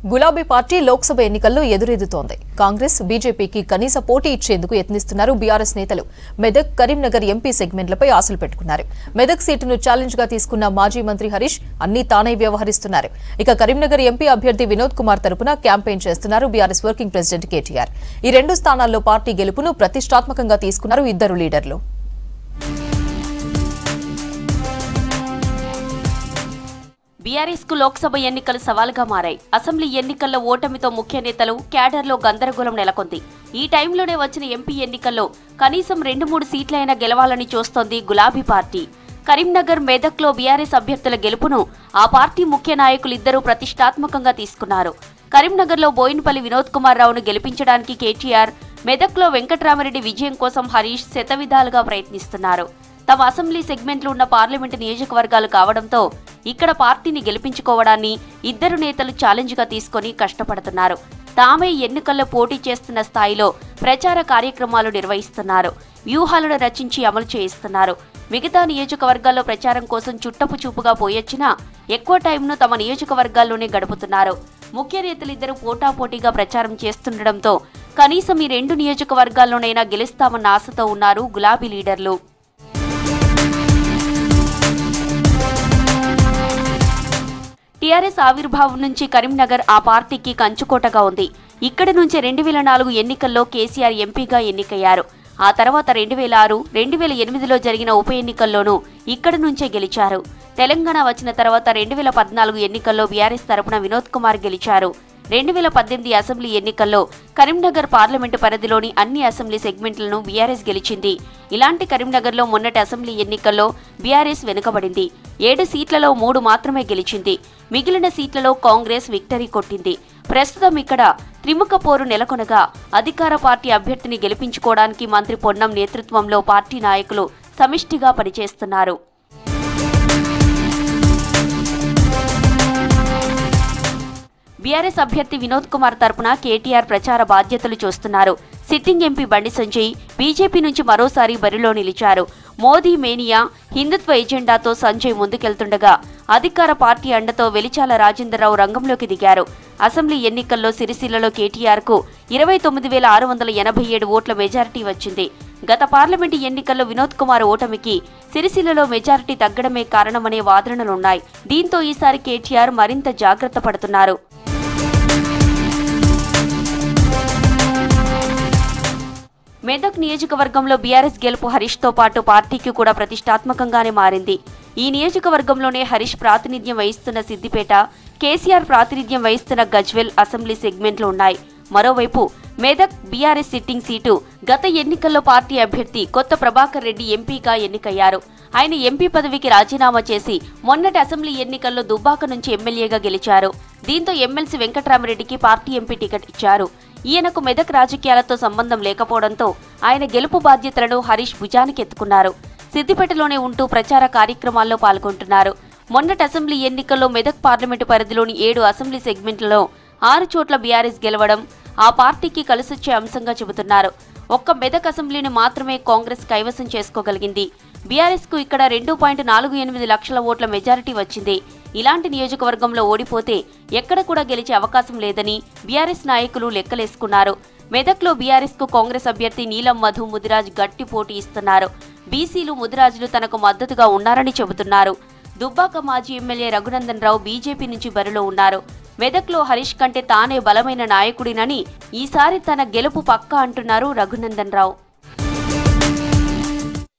గులాబీ పార్టీ లోక్సభ ఎన్నికల్లో ఎదురెదుతోంది. కాంగ్రెస్ బీజేపీకి కనీస పోటీ ఇచ్చేందుకు యత్నిస్తున్నారు బీఆర్ఎస్ నేతలు. మెదక్, కరీంనగర్ ఎంపీ సెగ్మెంట్లపై ఆశలు పెట్టుకున్నారు. మెదక్ సీటును ఛాలెంజ్ గా తీసుకున్న మాజీ మంత్రి హరీష్ అన్ని తానే వ్యవహరిస్తున్నారు. ఇక కరీంనగర్ ఎంపీ అభ్యర్థి వినోద్ కుమార్ తరపున క్యాంపెయిన్ చేస్తున్నారు బీఆర్ఎస్ వర్కింగ్ ప్రెసిడెంట్ కేటీఆర్. ఈ రెండు స్థానాల్లో పార్టీ గెలుపును ప్రతిష్టాత్మకంగా తీసుకున్నారు ఇద్దరు లీడర్లు. BRS కు లోక్సభ ఎన్నికలు సవాలుగా మారాయి. అసెంబ్లీ ఎన్నికల్లో ఓటమితో ముఖ్య నేతలు, క్యాడర్లో గందరగోళం నెలకొంది. ఈ టైంలోనే వచ్చిన ఎంపీ ఎన్నికల్లో కనీసం 2-3 సీట్లైనా గెలవాలని చూస్తోంది గులాబీ పార్టీ. కరీంనగర్, మెదక్లో BRS అభ్యర్థుల గెలుపును ఆ పార్టీ ముఖ్య నాయకులిద్దరూ ప్రతిష్టాత్మకంగా తీసుకున్నారు. కరీంనగర్లో బోయినపల్లి వినోద్ కుమార్ రావును గెలిపించడానికి కేటీఆర్, మెదక్లో వెంకట్రామరెడ్డి విజయం కోసం హరీష్ శతవిధాలుగా ప్రయత్నిస్తున్నారు. తమ అసెంబ్లీ సెగ్మెంట్లు ఉన్న పార్లమెంటు నియోజకవర్గాలు కావడంతో ఇక్కడ పార్టీని గెలిపించుకోవడాన్ని ఇద్దరు నేతలు ఛాలెంజ్గా తీసుకుని కష్టపడుతున్నారు. తామే ఎన్నికల్లో పోటీ చేస్తున్న స్థాయిలో ప్రచార కార్యక్రమాలు నిర్వహిస్తున్నారు. వ్యూహాలను రచించి అమలు చేయిస్తున్నారు. మిగతా నియోజకవర్గాల్లో ప్రచారం కోసం చుట్టపు చూపుగా పోయొచ్చినా ఎక్కువ టైంను తమ నియోజకవర్గాల్లోనే గడుపుతున్నారు. ముఖ్య నేతలిద్దరూ పోటాపోటీగా ప్రచారం చేస్తుండటంతో కనీసం ఈ 2 నియోజకవర్గాల్లోనైనా గెలుస్తామన్న ఆశతో ఉన్నారు గులాబీ లీడర్లు. టీఆర్ఎస్ ఆవిర్భావం నుంచి కరీంనగర్ ఆ పార్టీకి కంచుకోటగా ఉంది. ఇక్కడి నుంచి 2004 ఎన్నికల్లో కేసీఆర్ ఎంపీగా ఎన్నికయ్యారు. ఆ తర్వాత 2006, 2008లో జరిగిన ఉప ఎన్నికల్లోనూ ఇక్కడి నుంచే గెలిచారు. తెలంగాణ వచ్చిన తర్వాత 2014 ఎన్నికల్లో బీఆర్ఎస్ తరపున వినోద్ కుమార్ గెలిచారు. 2018 అసెంబ్లీ ఎన్నికల్లో కరీంనగర్ పార్లమెంటు పరిధిలోని అన్ని అసెంబ్లీ సెగ్మెంట్లను బీఆర్ఎస్ గెలిచింది. ఇలాంటి కరీంనగర్లో మొన్నటి అసెంబ్లీ ఎన్నికల్లో బీఆర్ఎస్ వెనుకబడింది. 7 సీట్లలో 3 మాత్రమే గెలిచింది. మిగిలిన సీట్లలో కాంగ్రెస్ విక్టరీ కొట్టింది. ప్రస్తుతం ఇక్కడ త్రిముఖ పోరు నెలకొనగా అధికార పార్టీ అభ్యర్థిని గెలిపించుకోవడానికి మంత్రి పొన్నం నేతృత్వంలో పార్టీ నాయకులు సమిష్టిగా పనిచేస్తున్నారు. బీఆర్ఎస్ అభ్యర్థి వినోద్ కుమార్ తరపున కేటీఆర్ ప్రచార బాధ్యతలు చూస్తున్నారు. Sitting MP Bandi Sanjay BJP నుంచి మరోసారి బరిలో నిలిచారు. మోదీ మేనియా, హిందుత్వ ఎజెండాతో సంజయ్ ముందుకెళ్తుండగా అధికార పార్టీ అండతో వెలిచాల రాజేంద్రరావు రంగంలోకి దిగారు. అసెంబ్లీ ఎన్నికల్లో సిరిసిల్లలో కేటీఆర్కు 29,687 ఓట్ల మెజారిటీ వచ్చింది. గత పార్లమెంటు ఎన్నికల్లో వినోద్ కుమార్ ఓటమికి సిరిసిల్లలో మెజారిటీ తగ్గడమే కారణమనే వాదనలున్నాయి. దీంతో ఈసారి కేటీఆర్ మరింత జాగ్రత్త పడుతున్నారు. మెదక్ నియోజకవర్గంలో బీఆర్ఎస్ గెలుపు హరీష్తో పాటు పార్టీకి కూడా ప్రతిష్టాత్మకంగానే మారింది. ఈ నియోజకవర్గంలోనే హరీష్ ప్రాతినిధ్యం వహిస్తున్న సిద్దిపేట, కేసీఆర్ ప్రాతినిధ్యం వహిస్తున్న గజ్వెల్ అసెంబ్లీ సెగ్మెంట్లు ఉన్నాయి. మరోవైపు మెదక్ బీఆర్ఎస్ సిట్టింగ్ సీటు గత ఎన్నికల్లో పార్టీ అభ్యర్థి కొత్త ప్రభాకర్ రెడ్డి ఎంపీగా ఎన్నికయ్యారు. ఆయన ఎంపీ పదవికి రాజీనామా చేసి మొన్నటి అసెంబ్లీ ఎన్నికల్లో దుబ్బాక నుంచి ఎమ్మెల్యేగా గెలిచారు. దీంతో ఎమ్మెల్సీ వెంకట్రామరెడ్డికి పార్టీ ఎంపీ టికెట్ ఇచ్చారు. ఈయనకు మెదక్ రాజకీయాలతో సంబంధం లేకపోవడంతో ఆయన గెలుపు బాధ్యతలను హరీష్ భుజానికి ఎత్తుకున్నారు. సిద్దిపేటలోనే ఉంటూ ప్రచార కార్యక్రమాల్లో పాల్గొంటున్నారు. మొన్నటి అసెంబ్లీ ఎన్నికల్లో మెదక్ పార్లమెంటు పరిధిలోని 7 అసెంబ్లీ సెగ్మెంట్లలో 6 చోట్ల బీఆర్ఎస్ గెలవడం ఆ పార్టీకి కలిసొచ్చే అంశంగా చెబుతున్నారు. ఒక్క మెదక్ అసెంబ్లీని మాత్రమే కాంగ్రెస్ కైవసం చేసుకోగలిగింది. బీఆర్ఎస్ కు ఇక్కడ 2.48 లక్షల ఓట్ల మెజారిటీ వచ్చింది. ఇలాంటి నియోజకవర్గంలో ఓడిపోతే ఎక్కడ కూడా గెలిచే అవకాశం లేదని బీఆర్ఎస్ నాయకులు లెక్కలేసుకున్నారు. మెదక్లో బీఆర్ఎస్ కు కాంగ్రెస్ అభ్యర్థి నీలం మధు ముదిరాజ్ గట్టి పోటీ ఇస్తున్నారు. బీసీలు, ముదిరాజులు తనకు మద్దతుగా ఉన్నారని చెబుతున్నారు. దుబ్బాక మాజీ ఎమ్మెల్యే రఘునందన్ రావు బీజేపీ నుంచి బరిలో ఉన్నారు. మెదక్లో హరీష్ కంటే తానే బలమైన నాయకుడినని ఈసారి తన గెలుపు పక్కా అంటున్నారు రఘునందన్ రావు.